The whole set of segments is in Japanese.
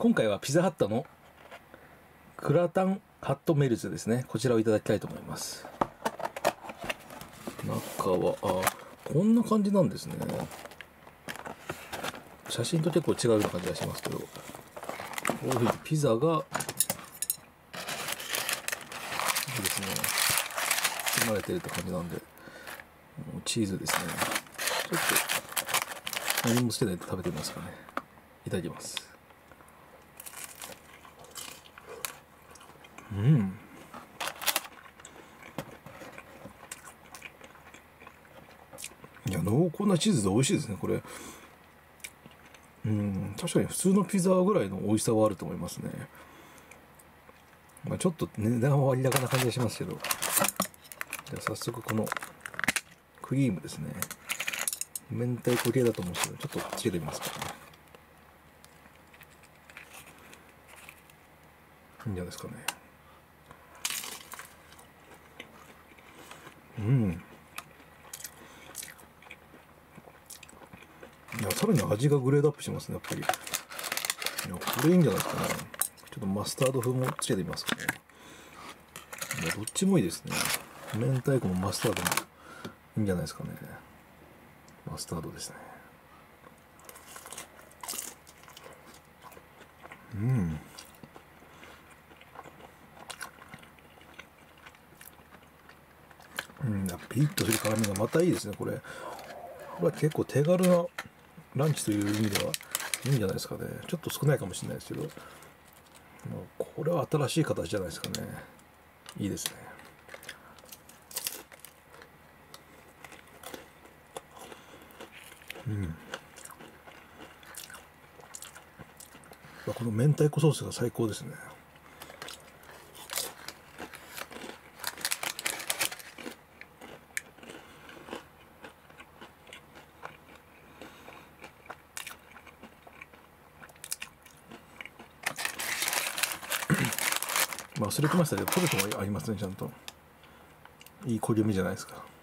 今回はピザハットのグラタンハットメルツですね。こちらをいただきたいと思います。中は、こんな感じなんですね。写真と結構違うような感じがしますけど、こういうふうにピザが、いいですね。包まれてるって感じなんで、チーズですね。ちょっと、何もつけないと食べてみますかね。いただきます。うん。いや、濃厚なチーズで美味しいですね、これ。確かに普通のピザぐらいの美味しさはあると思いますね。まあ、ちょっと値段は割高な感じがしますけど。じゃあ早速このクリームですね。明太子系だと思うんですけど、ちょっとつけてみますからね。いいんじゃないですかね。いや、さらに味がグレードアップしますね、やっぱり。いや、これいいんじゃないですかね。ちょっとマスタード風もつけてみますかね。いや、どっちもいいですね。明太子もマスタードもいいんじゃないですかね。マスタードですね。ピリッとする辛みがまたいいですね、これ。これは結構手軽なランチという意味ではいいんじゃないですかね。ちょっと少ないかもしれないですけど、これは新しい形じゃないですかね。いいですね。この明太子ソースが最高ですね。忘れてましたけど、ポテトもありますね、ちゃんと。いい焦げ目じゃないですか。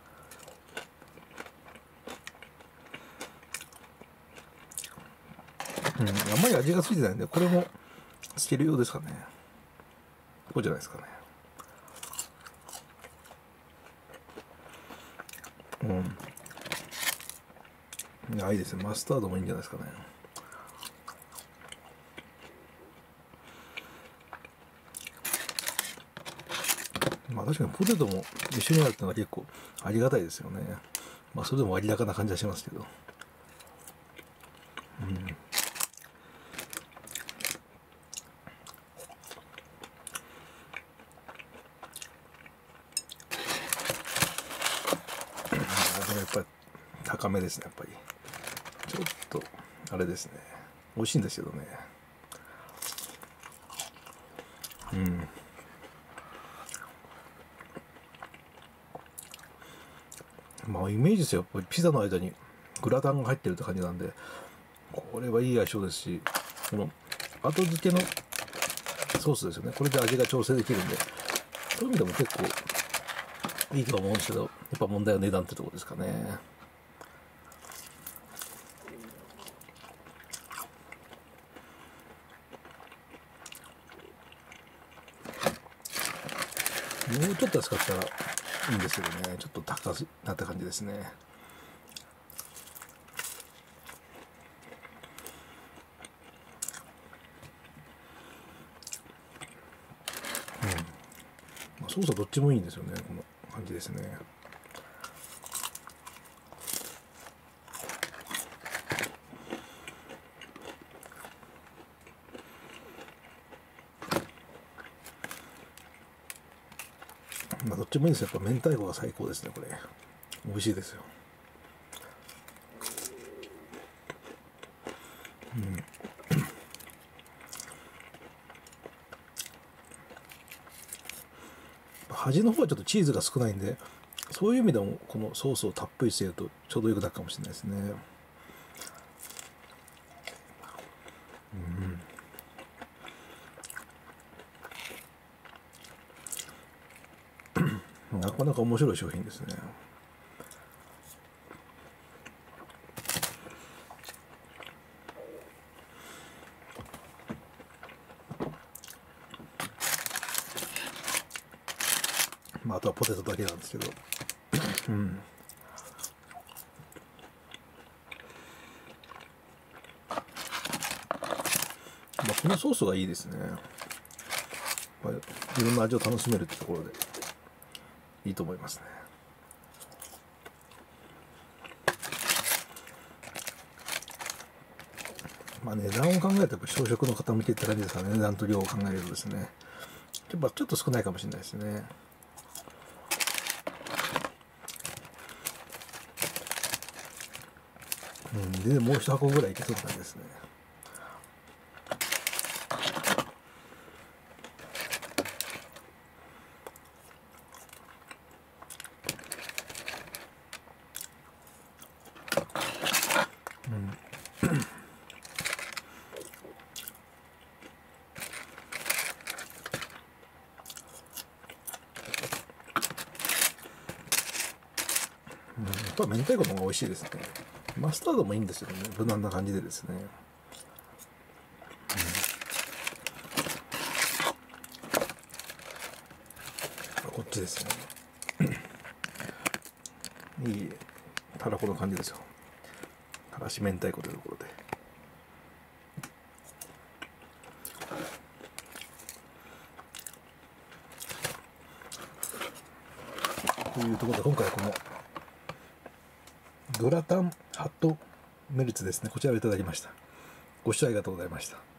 あんまり味がついてないんで、これもつけるようですかね。こうじゃないですかね。いいですね。マスタードもいいんじゃないですかね。確かにポテトも一緒にあるってのは結構ありがたいですよね。それでも割高な感じはしますけど。でもやっぱり高めですね、やっぱり。ちょっと、あれですね。美味しいんですけどね。イメージですよ。やっぱりピザの間にグラタンが入ってるって感じなんで、これはいい相性ですし、この後付けのソースですよね。これで味が調整できるんで、そういう意味でも結構いいと思うんですけど、やっぱ問題は値段ってとこですかね。もうちょっと安かったらいいんですけどね。ちょっと高くなった感じですね。ソースはどっちもいいんですよね。この感じですね。どっちもいいんですよ。やっぱ明太子が最高ですね、これ。美味しいですよ。端の方はちょっとチーズが少ないんで、そういう意味でもこのソースをたっぷりしてるとちょうどよくなるかもしれないですね。なかなか面白い商品ですね。 まあ、あとはポテトだけなんですけどうん、まあ、このソースがいいですね。まあ、いろんな味を楽しめるってところでいいと思いますね。まあ値段を考えるとやっぱ小食の方向けって感じですかね。値段と量を考えるとですね、やっぱちょっと少ないかもしれないですね。うん、でもう一箱ぐらいいけそうな感じですね。あとは明太子の方が美味しいですね。マスタードもいいんですよね。無難な感じでですね。こっちですね。いいたらこの感じですよ。からし明太子というところで。というところで今回はこのグラタンハットメルツですね、こちらをいただきました。ご視聴ありがとうございました。